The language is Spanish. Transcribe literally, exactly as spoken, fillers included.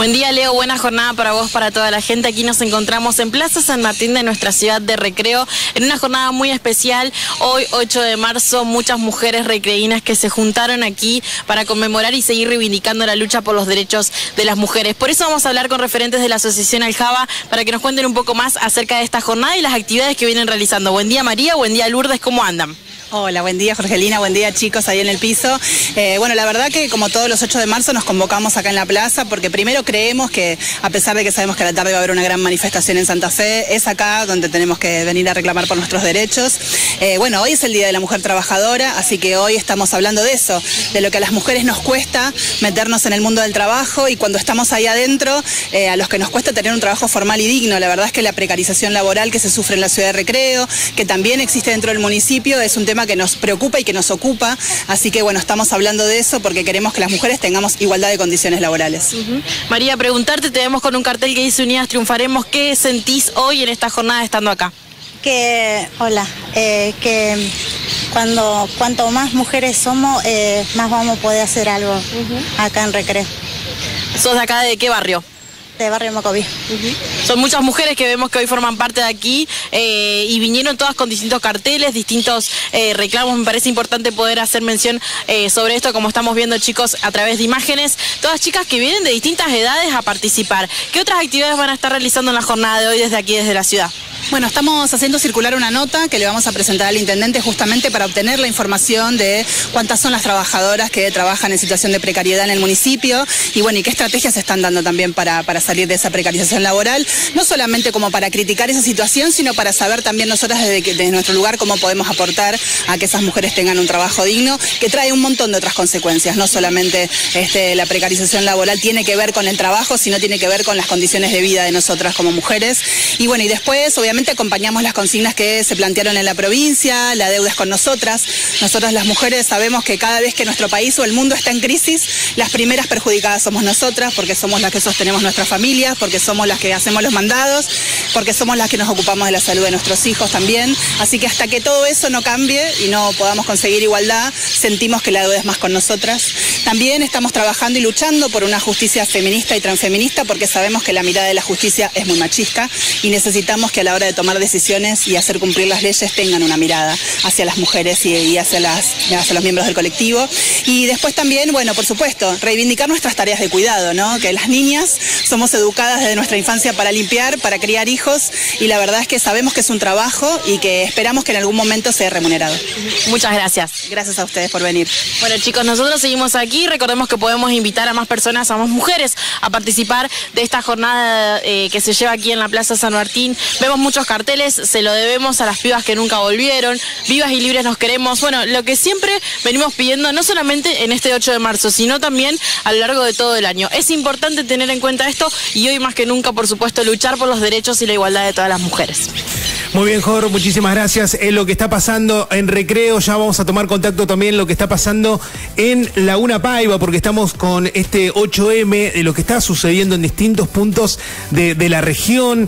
Buen día, Leo, buena jornada para vos, para toda la gente. Aquí nos encontramos en Plaza San Martín de nuestra ciudad de Recreo, en una jornada muy especial. Hoy, ocho de marzo, muchas mujeres recreínas que se juntaron aquí para conmemorar y seguir reivindicando la lucha por los derechos de las mujeres. Por eso vamos a hablar con referentes de la Asociación Aljaba para que nos cuenten un poco más acerca de esta jornada y las actividades que vienen realizando. Buen día, María, buen día, Lourdes, ¿cómo andan? Hola, buen día Jorgelina, buen día chicos ahí en el piso. Eh, bueno, la verdad que como todos los ocho de marzo nos convocamos acá en la plaza porque primero creemos que, a pesar de que sabemos que a la tarde va a haber una gran manifestación en Santa Fe, es acá donde tenemos que venir a reclamar por nuestros derechos. Eh, bueno, hoy es el Día de la Mujer Trabajadora, así que hoy estamos hablando de eso, de lo que a las mujeres nos cuesta meternos en el mundo del trabajo y cuando estamos ahí adentro, eh, a los que nos cuesta tener un trabajo formal y digno. La verdad es que la precarización laboral que se sufre en la ciudad de Recreo, que también existe dentro del municipio, es un tema que nos preocupa y que nos ocupa, así que bueno, estamos hablando de eso porque queremos que las mujeres tengamos igualdad de condiciones laborales. Uh-huh. María, preguntarte, te vemos con un cartel que dice Unidas Triunfaremos, ¿qué sentís hoy en esta jornada estando acá? Que, hola, eh, que cuando cuanto más mujeres somos, eh, más vamos a poder hacer algo uh-huh. acá en Recreo. ¿Sos de acá de qué barrio? De Barrio Mocoví. Uh-huh. Son muchas mujeres que vemos que hoy forman parte de aquí eh, y vinieron todas con distintos carteles, distintos eh, reclamos. Me parece importante poder hacer mención eh, sobre esto, como estamos viendo, chicos, a través de imágenes. Todas chicas que vienen de distintas edades a participar. ¿Qué otras actividades van a estar realizando en la jornada de hoy desde aquí, desde la ciudad? Bueno, estamos haciendo circular una nota que le vamos a presentar al intendente justamente para obtener la información de cuántas son las trabajadoras que trabajan en situación de precariedad en el municipio y bueno, y qué estrategias se están dando también para, para salir de esa precarización laboral, no solamente como para criticar esa situación, sino para saber también nosotras desde, desde nuestro lugar cómo podemos aportar a que esas mujeres tengan un trabajo digno, que trae un montón de otras consecuencias, no solamente este, la precarización laboral tiene que ver con el trabajo, sino tiene que ver con las condiciones de vida de nosotras como mujeres. Y bueno, y después obviamente acompañamos las consignas que se plantearon en la provincia, la deuda es con nosotras. Nosotras las mujeres sabemos que cada vez que nuestro país o el mundo está en crisis, las primeras perjudicadas somos nosotras, porque somos las que sostenemos nuestras familias, porque somos las que hacemos los mandados, porque somos las que nos ocupamos de la salud de nuestros hijos también. Así que hasta que todo eso no cambie y no podamos conseguir igualdad, sentimos que la deuda es más con nosotras. También estamos trabajando y luchando por una justicia feminista y transfeminista, porque sabemos que la mirada de la justicia es muy machista y necesitamos que a la hora de tomar decisiones y hacer cumplir las leyes tengan una mirada hacia las mujeres y, y hacia, las, hacia los miembros del colectivo. Y después también, bueno, por supuesto, reivindicar nuestras tareas de cuidado, ¿no? Que las niñas somos educadas desde nuestra infancia para limpiar, para criar hijos y la verdad es que sabemos que es un trabajo y que esperamos que en algún momento sea remunerado. Muchas gracias. Gracias a ustedes por venir. Bueno, chicos, nosotros seguimos aquí. Recordemos que podemos invitar a más personas, a más mujeres a participar de esta jornada eh, que se lleva aquí en la Plaza San Martín. Vemos muchos carteles, se lo debemos a las pibas que nunca volvieron, vivas y libres nos queremos. Bueno, lo que siempre venimos pidiendo, no solamente en este ocho de marzo, sino también a lo largo de todo el año. Es importante tener en cuenta esto y hoy más que nunca, por supuesto, luchar por los derechos y la igualdad de todas las mujeres. Muy bien, Jor, muchísimas gracias. Es lo que está pasando en Recreo, ya vamos a tomar contacto también lo que está pasando en Laguna Paiva, porque estamos con este ocho eme de lo que está sucediendo en distintos puntos de, de la región.